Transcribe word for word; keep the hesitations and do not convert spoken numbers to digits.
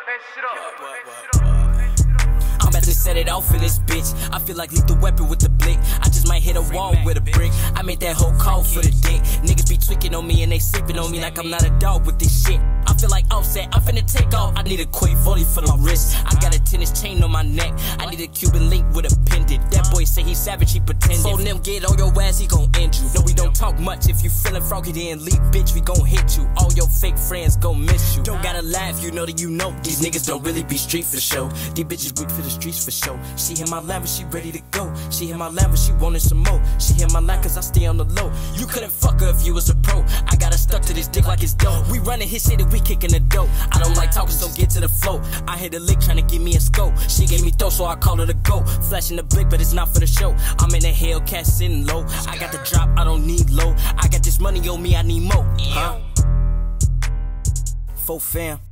I'm about to set it off in this bitch. I feel like lethal weapon with the blick. I just might hit a wall with a brick. I made that whole call for the dick. Niggas be tweaking on me and they sleeping on me like I'm not a dog with this shit. I feel like Offset, I'm finna take off. I need a quick volley for my wrist. I got a tennis chain on my neck. I need a Cuban link with a pendant. That boy say he savage, he pretending. Phone them get on your ass, he gon' end you. No, we don't talk much. If you feelin' froggy, then leave, bitch, we gon' hit you. All your fake friends gon' miss you. Don't gotta laugh, you know that you know. These niggas don't really be street for show. These bitches weak for the streets for show. She hit my line, but she ready to go. She hit my line, but she wanted some more. She hit my line, cause I stay on the low. You couldn't fuck her if you was a pro. I got her stuck to this dick like it's dope. We running his shit and we kicking the dope. I don't like talking, so get to the flow. I hit a lick tryna give me a scope. She gave me throw, so I call her the go. Flashing the blick, but it's not for the show. I'm in a Hellcat sitting low. I got the drop, I don't need low. I got this money on me, I need more. Huh? Faux fam.